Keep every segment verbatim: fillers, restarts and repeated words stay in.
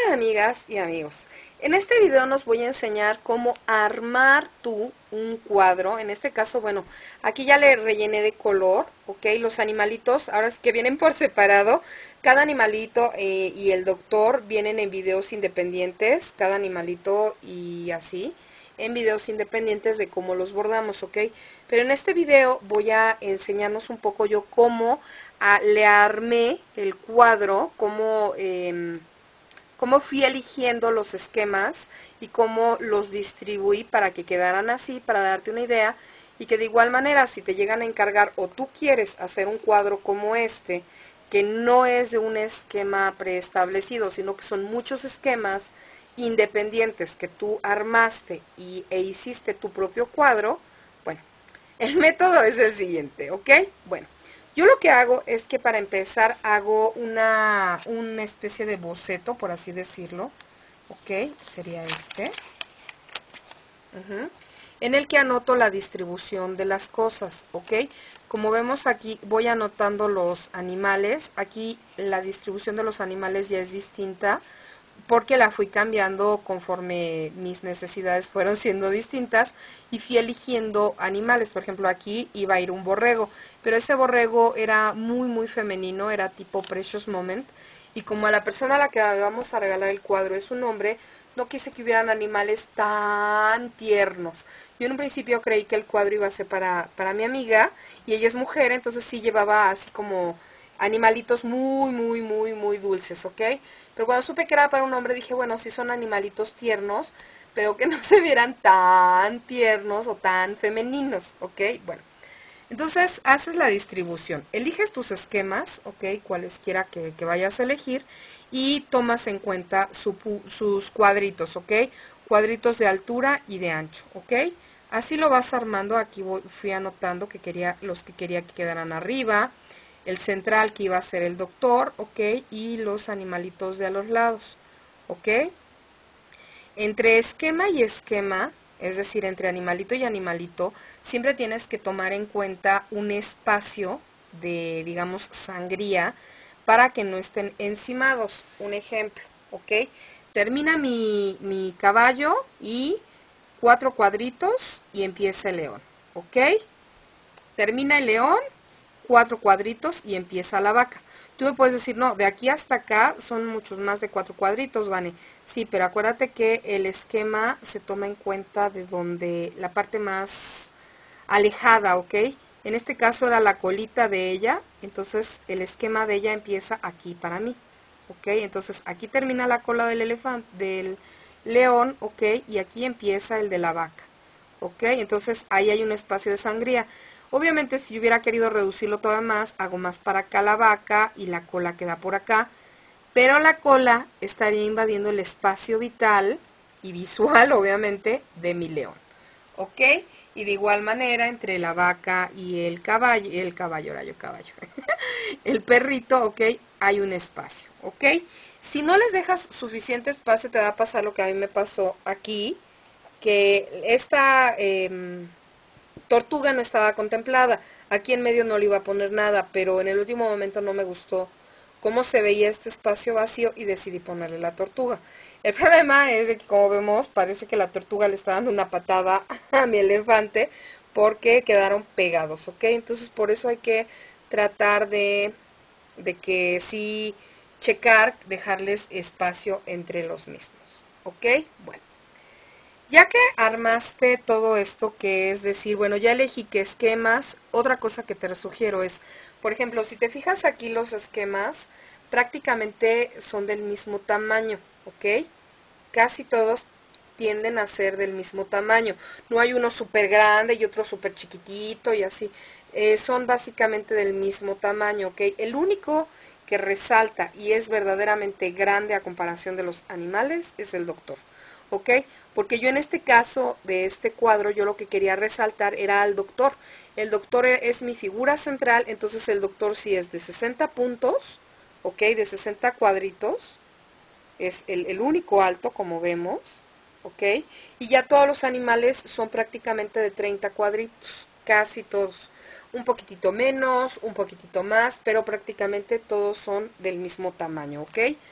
Hola amigas y amigos, en este video nos voy a enseñar cómo armar tú un cuadro. En este caso, bueno, aquí ya le rellené de color, ok, los animalitos, ahora sí que vienen por separado. Cada animalito eh, y el doctor vienen en videos independientes, cada animalito y así, en videos independientes de cómo los bordamos, ok. Pero en este video voy a enseñarnos un poco yo cómo ah, le armé el cuadro, cómo... Eh, cómo fui eligiendo los esquemas y cómo los distribuí para que quedaran así, para darte una idea, y que de igual manera si te llegan a encargar o tú quieres hacer un cuadro como este, que no es de un esquema preestablecido, sino que son muchos esquemas independientes que tú armaste y, e hiciste tu propio cuadro, bueno, el método es el siguiente, ¿ok? Bueno. Yo lo que hago es que para empezar hago una, una especie de boceto, por así decirlo, ok, sería este, uh-huh, en el que anoto la distribución de las cosas, ok. Como vemos aquí voy anotando los animales, aquí la distribución de los animales ya es distinta, porque la fui cambiando conforme mis necesidades fueron siendo distintas y fui eligiendo animales. Por ejemplo, aquí iba a ir un borrego, pero ese borrego era muy muy femenino, era tipo Precious Moment, y como a la persona a la que vamos a regalar el cuadro es un hombre, no quise que hubieran animales tan tiernos. Yo en un principio creí que el cuadro iba a ser para, para mi amiga, y ella es mujer, entonces sí llevaba así como animalitos muy, muy, muy, muy dulces, ¿ok? Pero cuando supe que era para un hombre dije, bueno, sí son animalitos tiernos, pero que no se vieran tan tiernos o tan femeninos, ¿ok? Bueno, entonces haces la distribución, eliges tus esquemas, ¿ok? Cualesquiera que, que vayas a elegir, y tomas en cuenta su, sus cuadritos, ¿ok? Cuadritos de altura y de ancho, ¿ok? Así lo vas armando. Aquí voy, fui anotando que quería, los que quería que quedaran arriba, el central que iba a ser el doctor, ok, y los animalitos de a los lados, ok. Entre esquema y esquema, es decir, entre animalito y animalito, siempre tienes que tomar en cuenta un espacio de, digamos, sangría, para que no estén encimados. Un ejemplo, ok. Termina mi, mi caballo y cuatro cuadritos y empieza el león, ok. Termina el león, cuatro cuadritos y empieza la vaca. Tú me puedes decir, no, de aquí hasta acá son muchos más de cuatro cuadritos, Vane. Sí, pero acuérdate que el esquema se toma en cuenta de donde, la parte más alejada, ¿ok? En este caso era la colita de ella, entonces el esquema de ella empieza aquí para mí, ¿ok? Entonces aquí termina la cola del elefante, del león, ¿ok? Y aquí empieza el de la vaca, ¿ok? Entonces ahí hay un espacio de sangría. Obviamente si yo hubiera querido reducirlo todavía más, hago más para acá la vaca y la cola queda por acá, pero la cola estaría invadiendo el espacio vital y visual, obviamente, de mi león, ¿ok? Y de igual manera entre la vaca y el caballo, el caballo, era yo caballo, el perrito, ¿ok? Hay un espacio, ¿ok? Si no les dejas suficiente espacio te va a pasar lo que a mí me pasó aquí, que esta... Eh, tortuga no estaba contemplada. Aquí en medio no le iba a poner nada, pero en el último momento no me gustó cómo se veía este espacio vacío y decidí ponerle la tortuga. El problema es de que, como vemos, parece que la tortuga le está dando una patada a mi elefante porque quedaron pegados, ¿ok? Entonces por eso hay que tratar de, de que sí checar, dejarles espacio entre los mismos, ¿ok? Bueno. Ya que armaste todo esto, que es decir, bueno, ya elegí qué esquemas, otra cosa que te sugiero es, por ejemplo, si te fijas aquí los esquemas, prácticamente son del mismo tamaño, ¿ok? Casi todos tienden a ser del mismo tamaño. No hay uno súper grande y otro súper chiquitito y así. Eh, son básicamente del mismo tamaño, ¿ok? El único que resalta y es verdaderamente grande a comparación de los animales es el doctor, ¿ok? Porque yo en este caso de este cuadro, yo lo que quería resaltar era al doctor. El doctor es mi figura central, entonces el doctor sí es de sesenta puntos, ¿ok? De sesenta cuadritos, es el, el único alto, como vemos, ¿ok? Y ya todos los animales son prácticamente de treinta cuadritos, casi todos. Un poquitito menos, un poquitito más, pero prácticamente todos son del mismo tamaño, ¿ok?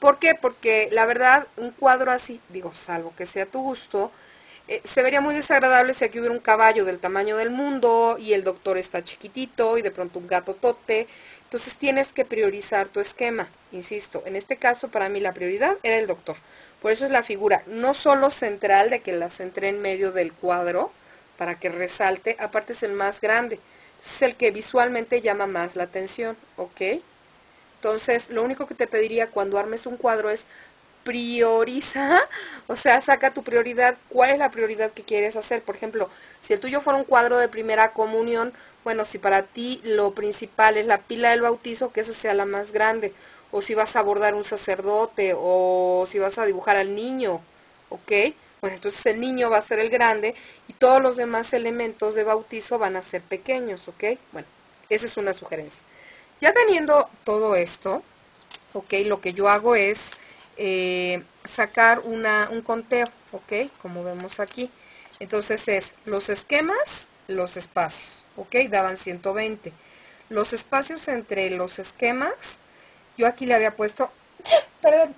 ¿Por qué? Porque la verdad, un cuadro así, digo, salvo que sea tu gusto, eh, se vería muy desagradable si aquí hubiera un caballo del tamaño del mundo y el doctor está chiquitito y de pronto un gato tote. Entonces tienes que priorizar tu esquema, insisto. En este caso, para mí la prioridad era el doctor. Por eso es la figura, no solo central, de que la centré en medio del cuadro, para que resalte, aparte es el más grande. Es el que visualmente llama más la atención, ¿ok? Entonces, lo único que te pediría cuando armes un cuadro es prioriza, o sea, saca tu prioridad, cuál es la prioridad que quieres hacer. Por ejemplo, si el tuyo fuera un cuadro de primera comunión, bueno, si para ti lo principal es la pila del bautizo, que esa sea la más grande, o si vas a abordar un sacerdote, o si vas a dibujar al niño, ¿ok? Bueno, entonces el niño va a ser el grande y todos los demás elementos de bautizo van a ser pequeños, ¿ok? Bueno, esa es una sugerencia. Ya teniendo todo esto, ok, lo que yo hago es eh, sacar una, un conteo, ok, como vemos aquí. Entonces es los esquemas, los espacios, ok, daban ciento veinte. Los espacios entre los esquemas, yo aquí le había puesto, perdón,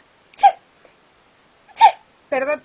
perdón,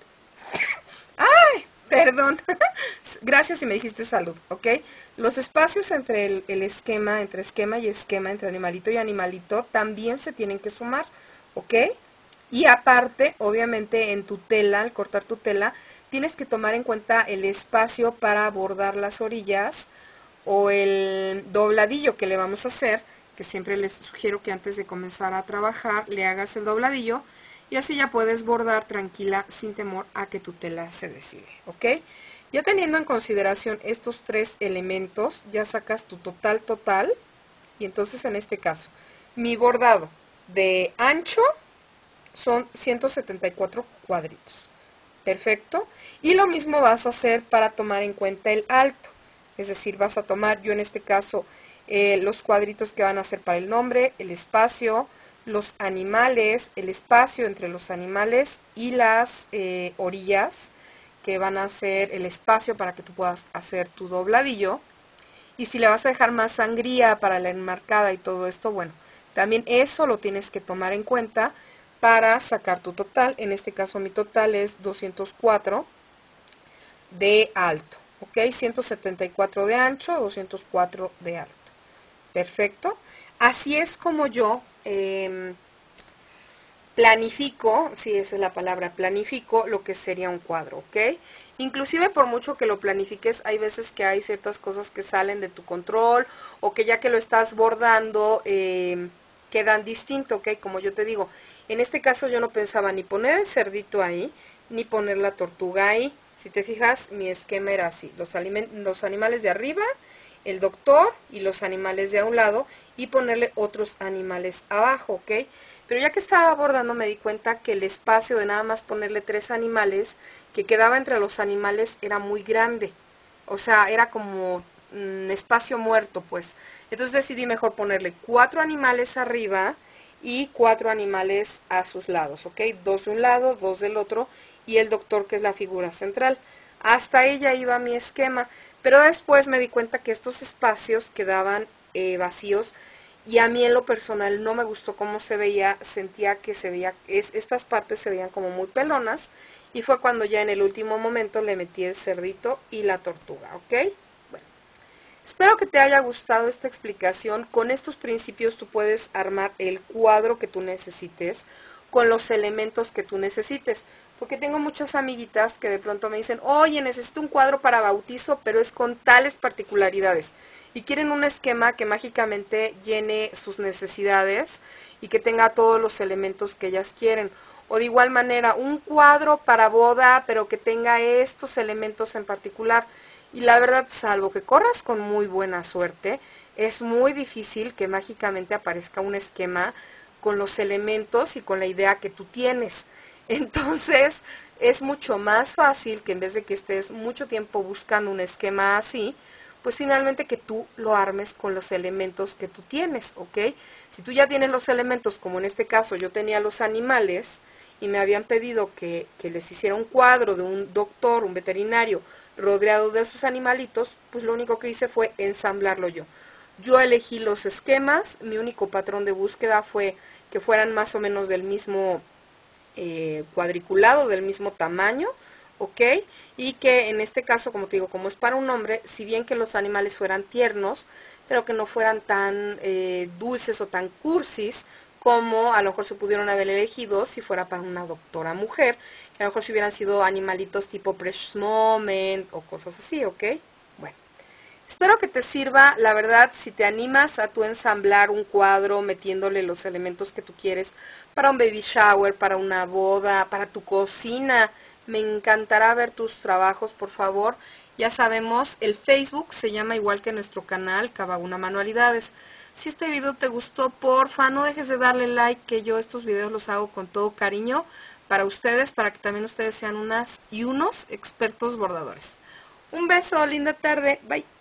ay, perdón, gracias si me dijiste salud, ok. Los espacios entre el, el esquema, entre esquema y esquema, entre animalito y animalito, también se tienen que sumar, ok. Y aparte, obviamente en tu tela, al cortar tu tela, tienes que tomar en cuenta el espacio para bordar las orillas o el dobladillo que le vamos a hacer, que siempre les sugiero que antes de comenzar a trabajar le hagas el dobladillo y así ya puedes bordar tranquila sin temor a que tu tela se deshile, ¿ok? Ya teniendo en consideración estos tres elementos, ya sacas tu total total y entonces en este caso, mi bordado de ancho son ciento setenta y cuatro cuadritos. Perfecto. Y lo mismo vas a hacer para tomar en cuenta el alto. Es decir, vas a tomar, yo en este caso, eh, los cuadritos que van a ser para el nombre, el espacio, los animales, el espacio entre los animales y las eh, orillas, que van a ser el espacio para que tú puedas hacer tu dobladillo. Y si le vas a dejar más sangría para la enmarcada y todo esto, bueno, también eso lo tienes que tomar en cuenta para sacar tu total. En este caso mi total es doscientos cuatro de alto, ¿ok? ciento setenta y cuatro de ancho, doscientos cuatro de alto. Perfecto. Así es como yo eh, planifico, sí, esa es la palabra, planifico lo que sería un cuadro, ¿ok? Inclusive por mucho que lo planifiques, hay veces que hay ciertas cosas que salen de tu control o que ya que lo estás bordando eh, quedan distinto, ¿ok? Como yo te digo, en este caso yo no pensaba ni poner el cerdito ahí, ni poner la tortuga ahí. Si te fijas, mi esquema era así, los, los animales de arriba, el doctor y los animales de a un lado, y ponerle otros animales abajo, ¿ok? Pero ya que estaba abordando me di cuenta que el espacio de nada más ponerle tres animales que quedaba entre los animales era muy grande. O sea, era como un mm, espacio muerto, pues. Entonces decidí mejor ponerle cuatro animales arriba y cuatro animales a sus lados, ¿ok? Dos de un lado, dos del otro y el doctor, que es la figura central. Hasta ella iba mi esquema, pero después me di cuenta que estos espacios quedaban eh, vacíos y a mí en lo personal no me gustó cómo se veía, sentía que se veía, es, estas partes se veían como muy pelonas y fue cuando ya en el último momento le metí el cerdito y la tortuga, ¿ok? Bueno, espero que te haya gustado esta explicación. Con estos principios tú puedes armar el cuadro que tú necesites con los elementos que tú necesites. Porque tengo muchas amiguitas que de pronto me dicen, oye, necesito un cuadro para bautizo, pero es con tales particularidades. Y quieren un esquema que mágicamente llene sus necesidades y que tenga todos los elementos que ellas quieren. O de igual manera, un cuadro para boda, pero que tenga estos elementos en particular. Y la verdad, salvo que corras con muy buena suerte, es muy difícil que mágicamente aparezca un esquema con los elementos y con la idea que tú tienes. Entonces, es mucho más fácil que en vez de que estés mucho tiempo buscando un esquema así, pues finalmente que tú lo armes con los elementos que tú tienes, ¿ok? Si tú ya tienes los elementos, como en este caso yo tenía los animales y me habían pedido que, que les hiciera un cuadro de un doctor, un veterinario, rodeado de sus animalitos, pues lo único que hice fue ensamblarlo yo. Yo elegí los esquemas, mi único patrón de búsqueda fue que fueran más o menos del mismo eh, cuadriculado, del mismo tamaño, ¿ok? Y que en este caso, como te digo, como es para un hombre, si bien que los animales fueran tiernos, pero que no fueran tan eh, dulces o tan cursis, como a lo mejor se pudieron haber elegido si fuera para una doctora mujer, que a lo mejor si hubieran sido animalitos tipo Precious Moment o cosas así, ¿ok? Bueno, espero que te sirva. La verdad, si te animas a tú ensamblar un cuadro metiéndole los elementos que tú quieres para un baby shower, para una boda, para tu cocina, me encantará ver tus trabajos, por favor. Ya sabemos, el Facebook se llama igual que nuestro canal, Kababuna Manualidades. Si este video te gustó, porfa, no dejes de darle like, que yo estos videos los hago con todo cariño para ustedes, para que también ustedes sean unas y unos expertos bordadores. Un beso, linda tarde, bye.